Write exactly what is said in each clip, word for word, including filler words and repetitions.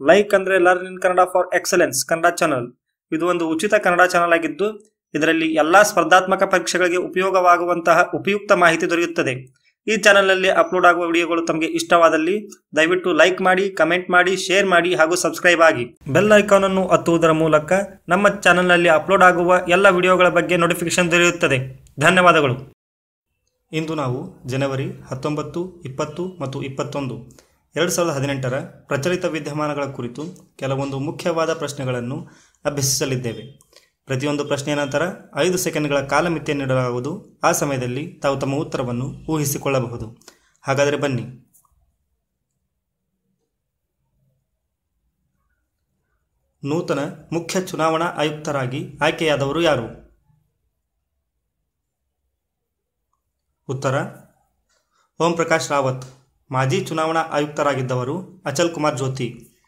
Like ಅಂದ್ರೆ learn in Kannada for excellence Kannada channel. ಇದು ಒಂದು ಉಚಿತ ಕನ್ನಡ ಚಾನಲ್ ಆಗಿದ್ದು ಇದರಲ್ಲಿ ಎಲ್ಲಾ ಸ್ಪರ್ಧಾತ್ಮಕ ಪರೀಕ್ಷೆಗಳಿಗೆ ಉಪಯೋಗವಾಗುವಂತಹ ಉಪಯುಕ್ತ ಮಾಹಿತಿ ದೊರೆಯುತ್ತದೆ. ಈ ಚಾನಲ್ನಲ್ಲಿ ಅಪ್ಲೋಡ್ ಆಗುವ ವಿಡಿಯೋಗಳು ತಮಗೆ ಇಷ್ಟವಾದಲ್ಲಿ ದಯವಿಟ್ಟು ಲೈಕ್ ಮಾಡಿ, ಕಮೆಂಟ್ ಮಾಡಿ, ಶೇರ್ ಮಾಡಿ ಹಾಗೂ ಸಬ್ಸ್ಕ್ರೈಬ್ ಆಗಿ. ಬೆಲ್ ಐಕಾನ್ ಅನ್ನು ಒತ್ತುವುದರ ಮೂಲಕ ನಮ್ಮ ಚಾನಲ್ನಲ್ಲಿ ಅಪ್ಲೋಡ್ ಆಗುವ ಎಲ್ಲ ವಿಡಿಯೋಗಳ ಬಗ್ಗೆ ನೋಟಿಫಿಕೇಶನ್ ದೊರೆಯುತ್ತದೆ. ಧನ್ಯವಾದಗಳು. ಇಂದು ನಾವು ಜನವರಿ ಹತ್ತೊಂಬತ್ತು, ಇಪ್ಪತ್ತು ಮತ್ತು ಇಪ್ಪತ್ತೊಂದು ಎರಡು ಸಾವಿರದ ಹದಿನೆಂಟರ ಪ್ರಚಲಿತ ವಿದ್ಯಮಾನಗಳ ಕುರಿತು ಕೆಲವೊಂದು ಮುಖ್ಯವಾದ ಪ್ರಶ್ನೆಗಳನ್ನು ಅಭ್ಯಸಿಸಲಿದ್ದೇವೆ. ಪ್ರತಿಯೊಂದು ಪ್ರಶ್ನೆಯ ನಂತರ ಐದು ಸೆಕೆಂಡ್ಗಳ ಕಾಲಮಿತಿಯನ್ನು ನೀಡಲಾಗುವುದು. ಆ ಸಮಯದಲ್ಲಿ ತಾವು ತಮ್ಮ ಉತ್ತರವನ್ನು ಊಹಿಸಿಕೊಳ್ಳಬಹುದು. ಹಾಗಾದರೆ ಬನ್ನಿ. ನೂತನ ಮುಖ್ಯ ಚುನಾವಣಾ ಆಯುಕ್ತರಾಗಿ ಆಯ್ಕೆಯಾದವರು ಯಾರು? ಉತ್ತರ ಓಂ ಪ್ರಕಾಶ್ ರಾವತ್. ಮಾಜಿ ಚುನಾವಣಾ ಆಯುಕ್ತರಾಗಿದ್ದವರು ಅಚಲ್ ಕುಮಾರ್ ಜ್ಯೋತಿ.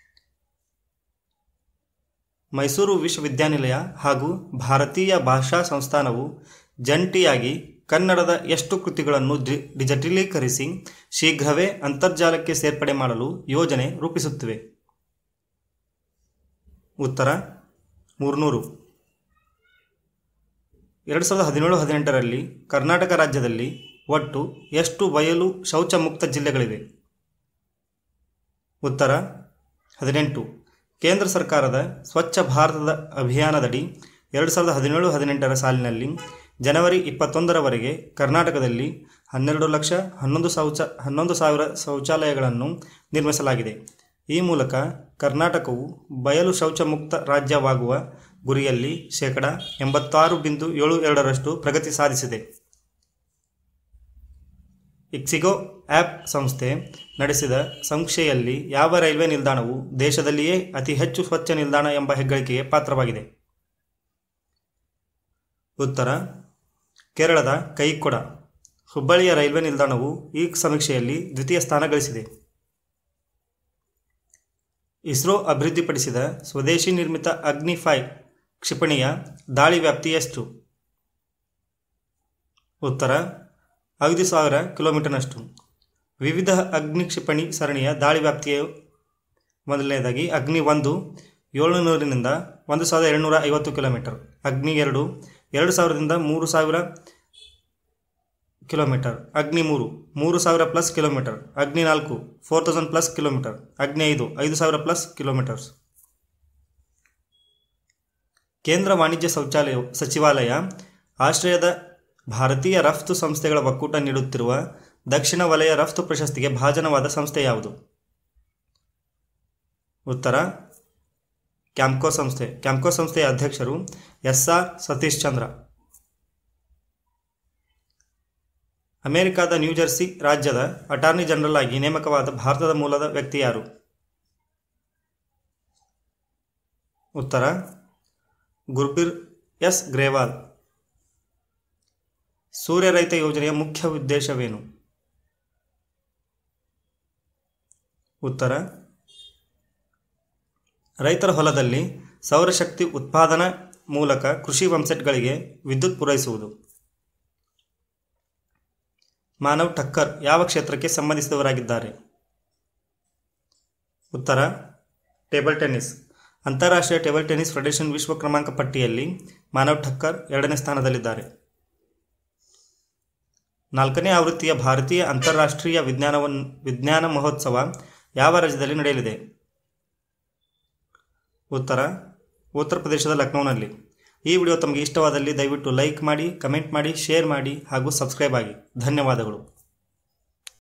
ಮೈಸೂರು ವಿಶ್ವವಿದ್ಯಾನಿಲಯ ಹಾಗೂ ಭಾರತೀಯ ಭಾಷಾ ಸಂಸ್ಥಾನವು ಜಂಟಿಯಾಗಿ ಕನ್ನಡದ ಎಷ್ಟು ಕೃತಿಗಳನ್ನು ಡಿಜಿಟಲೀಕರಿಸಿ ಶೀಘ್ರವೇ ಅಂತರ್ಜಾಲಕ್ಕೆ ಸೇರ್ಪಡೆ ಮಾಡಲು ಯೋಜನೆ ರೂಪಿಸುತ್ತಿವೆ? ಉತ್ತರ ಮೂರ್ನೂರು. ಎರಡು ಸಾವಿರದ ಹದಿನೇಳು ಹದಿನೆಂಟರಲ್ಲಿ ಕರ್ನಾಟಕ ರಾಜ್ಯದಲ್ಲಿ ಒಟ್ಟು ಎಷ್ಟು ಬಯಲು ಶೌಚ ಮುಕ್ತ ಜಿಲ್ಲೆಗಳಿವೆ? ಉತ್ತರ ಹದಿನೆಂಟು. ಕೇಂದ್ರ ಸರ್ಕಾರದ ಸ್ವಚ್ಛ ಭಾರತದ ಅಭಿಯಾನದಡಿ ಎರಡು ಸಾವಿರದ ಹದಿನೇಳು ಹದಿನೆಂಟರ ಸಾಲಿನಲ್ಲಿ ಜನವರಿ ಇಪ್ಪತ್ತೊಂದರವರೆಗೆ ಕರ್ನಾಟಕದಲ್ಲಿ ಹನ್ನೆರಡು ಲಕ್ಷ ಹನ್ನೊಂದು ಶೌಚ ಹನ್ನೊಂದು ಸಾವಿರ ಶೌಚಾಲಯಗಳನ್ನು ನಿರ್ಮಿಸಲಾಗಿದೆ. ಈ ಮೂಲಕ ಕರ್ನಾಟಕವು ಬಯಲು ಶೌಚ ಮುಕ್ತ ರಾಜ್ಯವಾಗುವ ಗುರಿಯಲ್ಲಿ ಶೇಕಡ ಎಂಬತ್ತಾರು ಬಿಂದು ಏಳು ಎರಡರಷ್ಟು ಪ್ರಗತಿ ಸಾಧಿಸಿದೆ. ಇಕ್ಸಿಗೋ ಆ್ಯಪ್ ಸಂಸ್ಥೆ ನಡೆಸಿದ ಸಮೀಕ್ಷೆಯಲ್ಲಿ ಯಾವ ರೈಲ್ವೆ ನಿಲ್ದಾಣವು ದೇಶದಲ್ಲಿಯೇ ಅತಿ ಹೆಚ್ಚು ಸ್ವಚ್ಛ ನಿಲ್ದಾಣ ಎಂಬ ಹೆಗ್ಗಳಿಕೆಗೆ ಪಾತ್ರವಾಗಿದೆ? ಉತ್ತರ ಕೇರಳದ ಕೈಕೊಡ. ಹುಬ್ಬಳ್ಳಿಯ ರೈಲ್ವೆ ನಿಲ್ದಾಣವು ಈ ಸಮೀಕ್ಷೆಯಲ್ಲಿ ದ್ವಿತೀಯ ಸ್ಥಾನ ಗಳಿಸಿದೆ. ಇಸ್ರೋ ಅಭಿವೃದ್ಧಿಪಡಿಸಿದ ಸ್ವದೇಶಿ ನಿರ್ಮಿತ ಅಗ್ನಿ ಫೈವ್ ಕ್ಷಿಪಣಿಯ ದಾಳಿ ವ್ಯಾಪ್ತಿ ಎಷ್ಟು? ಉತ್ತರ ಐದು ಸಾವಿರ ಕಿಲೋಮೀಟರ್ನಷ್ಟು. ವಿವಿಧ ಅಗ್ನಿ ಕ್ಷಿಪಣಿ ಸರಣಿಯ ದಾಳಿ ವ್ಯಾಪ್ತಿಯ ಮೊದಲನೇದಾಗಿ ಅಗ್ನಿ ಒಂದು ಏಳುನೂರಿನಿಂದ ಒಂದು ಸಾವಿರದ ಏಳುನೂರ ಐವತ್ತು ಕಿಲೋಮೀಟರ್, ಅಗ್ನಿ ಎರಡು ಎರಡು ಸಾವಿರದಿಂದ ಮೂರು ಸಾವಿರ ಕಿಲೋಮೀಟರ್, ಅಗ್ನಿ ಮೂರು ಮೂರು ಸಾವಿರ ಪ್ಲಸ್ ಕಿಲೋಮೀಟರ್, ಅಗ್ನಿ ನಾಲ್ಕು ಫೋರ್ ತೌಸಂಡ್ ಪ್ಲಸ್ ಕಿಲೋಮೀಟರ್, ಅಗ್ನಿ ಐದು ಐದು ಸಾವಿರ ಪ್ಲಸ್ ಕಿಲೋಮೀಟರ್ಸ್. ಕೇಂದ್ರ ವಾಣಿಜ್ಯ ಶೌಚಾಲಯ ಸಚಿವಾಲಯ ಆಶ್ರಯದ ಭಾರತೀಯ ರಫ್ತು ಸಂಸ್ಥೆಗಳ ಒಕ್ಕೂಟ ನೀಡುತ್ತಿರುವ ದಕ್ಷಿಣ ವಲಯ ರಫ್ತು ಪ್ರಶಸ್ತಿಗೆ ಭಾಜನವಾದ ಸಂಸ್ಥೆ ಯಾವುದು? ಉತ್ತರ ಕ್ಯಾಂಪ್ಕೋ ಸಂಸ್ಥೆ. ಕ್ಯಾಂಪ್ಕೋ ಸಂಸ್ಥೆಯ ಅಧ್ಯಕ್ಷರು ಎಸ್ ಆರ್ ಸತೀಶ್ ಚಂದ್ರ. ಅಮೆರಿಕದ ನ್ಯೂಜೆರ್ಸಿ ರಾಜ್ಯದ ಅಟಾರ್ನಿ ಜನರಲ್ ಆಗಿ ನೇಮಕವಾದ ಭಾರತದ ಮೂಲದ ವ್ಯಕ್ತಿ ಯಾರು? ಉತ್ತರ ಗುರ್ಬೀರ್ ಎಸ್ ಗ್ರೇವಾಲ್. ಸೂರ್ಯ ರೈತ ಯೋಜನೆಯ ಮುಖ್ಯ ಉದ್ದೇಶವೇನು? ಉತ್ತರ ರೈತರ ಹೊಲದಲ್ಲಿ ಸೌರಶಕ್ತಿ ಉತ್ಪಾದನಾ ಮೂಲಕ ಕೃಷಿ ಪಂಪ್ಸೆಟ್ಗಳಿಗೆ ವಿದ್ಯುತ್ ಪೂರೈಸುವುದು. ಮಾನವ್ ಠಕ್ಕರ್ ಯಾವ ಕ್ಷೇತ್ರಕ್ಕೆ ಸಂಬಂಧಿಸಿದವರಾಗಿದ್ದಾರೆ? ಉತ್ತರ ಟೇಬಲ್ ಟೆನ್ನಿಸ್. ಅಂತಾರಾಷ್ಟ್ರೀಯ ಟೇಬಲ್ ಟೆನ್ನಿಸ್ ಫೆಡರೇಷನ್ ವಿಶ್ವ ಕ್ರಮಾಂಕ ಪಟ್ಟಿಯಲ್ಲಿ ಮಾನವ್ ಠಕ್ಕರ್ ಎರಡನೇ ಸ್ಥಾನದಲ್ಲಿದ್ದಾರೆ. ನಾಲ್ಕನೇ ಆವೃತ್ತಿಯ ಭಾರತೀಯ ಅಂತಾರಾಷ್ಟ್ರೀಯ ವಿಜ್ಞಾನ ವಿಜ್ಞಾನ ಮಹೋತ್ಸವ ಯಾವ ರಾಜ್ಯದಲ್ಲಿ ನಡೆಯಲಿದೆ? ಉತ್ತರ ಉತ್ತರ ಪ್ರದೇಶದ ಲಕ್ನೋನಲ್ಲಿ. ಈ ವಿಡಿಯೋ ತಮಗೆ ಇಷ್ಟವಾದಲ್ಲಿ ದಯವಿಟ್ಟು ಲೈಕ್ ಮಾಡಿ, ಕಮೆಂಟ್ ಮಾಡಿ, ಶೇರ್ ಮಾಡಿ ಹಾಗೂ ಸಬ್ಸ್ಕ್ರೈಬ್ ಆಗಿ. ಧನ್ಯವಾದಗಳು.